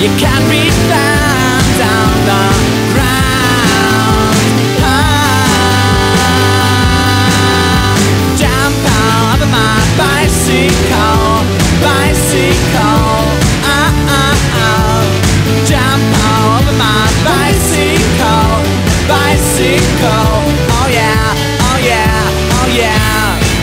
You can be found on the ground. Jump out of my bicycle, bicycle. Jump out of my bicycle, bicycle. Oh yeah, oh yeah, oh yeah.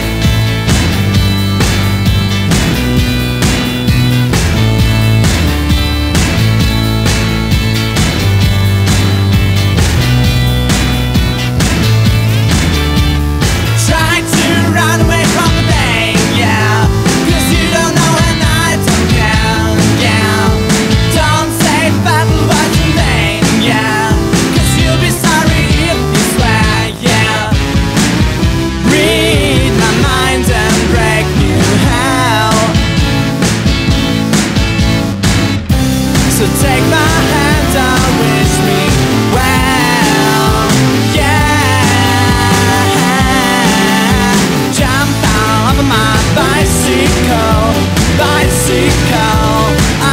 So take my hand and wish me well, yeah. Jump out of my bicycle, bicycle.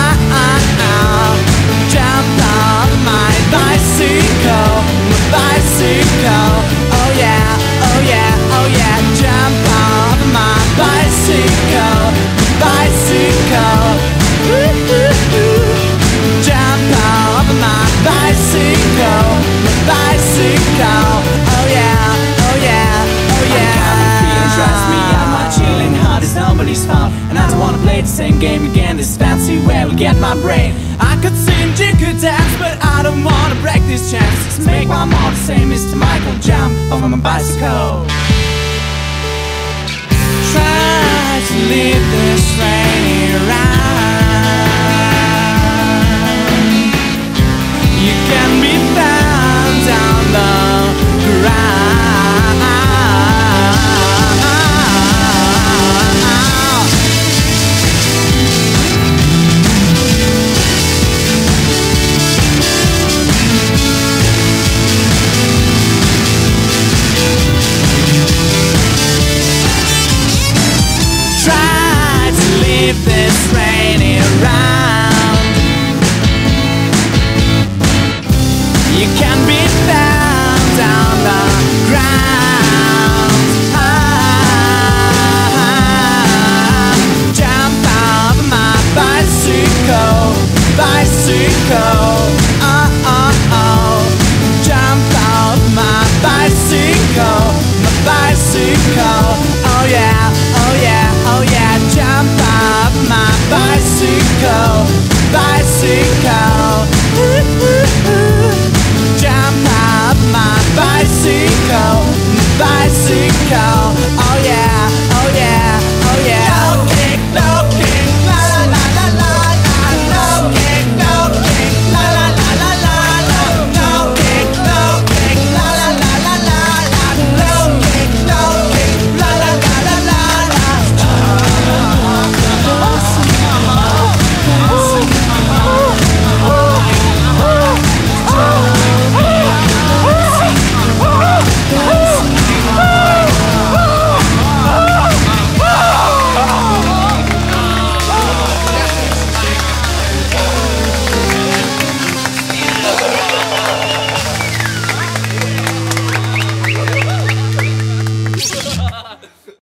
Jump out of my bicycle, bicycle. Oh yeah, oh yeah, oh yeah. Jump out of my bicycle, bicycle. Jump out of my bicycle, bicycle. Oh yeah, oh yeah, oh yeah. I'm feeling, trust me, I'm not chilling hard, it's nobody's fault. And I don't wanna play the same game again, this fancy way will get my brain. I could sing, you could dance, but I don't wanna break this chance. Let's make one more the same, Mr. Michael, jump off of my bicycle. Try to leave this rainy ride. You can be found on the ground. Try to leave this rainy around. You can be found on the ground. Jump out of my bicycle, bicycle. Jump out of my bicycle, my bicycle. Oh yeah, oh yeah, oh yeah. Jump out of my bicycle, bicycle. Jump out of my bicycle,